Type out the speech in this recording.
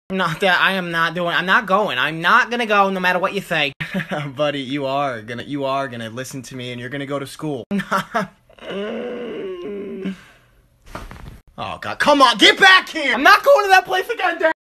Not that I am not doing. I'm not going. I'm not gonna go no matter what you say. Buddy, you are gonna listen to me and you're gonna go to school. Oh God, come on, get back here! I'm not going to that place again, Dad.